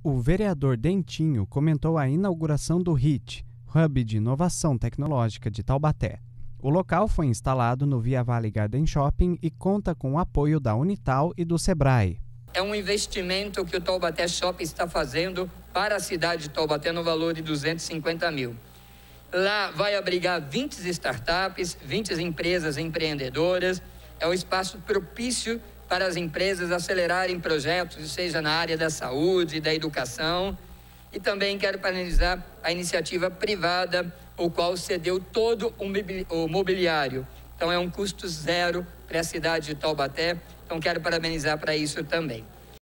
O vereador Dentinho comentou a inauguração do HIT, Hub de Inovação Tecnológica de Taubaté. O local foi instalado no Via Vale Garden Shopping e conta com o apoio da Unital e do Sebrae. É um investimento que o Taubaté Shopping está fazendo para a cidade de Taubaté no valor de 250 mil. Lá vai abrigar 20 startups, 20 empresas empreendedoras. É um espaço propício para as empresas acelerarem projetos, seja na área da saúde, da educação. E também quero parabenizar a iniciativa privada, o qual cedeu todo o mobiliário. Então é um custo zero para a cidade de Taubaté. Então quero parabenizar para isso também.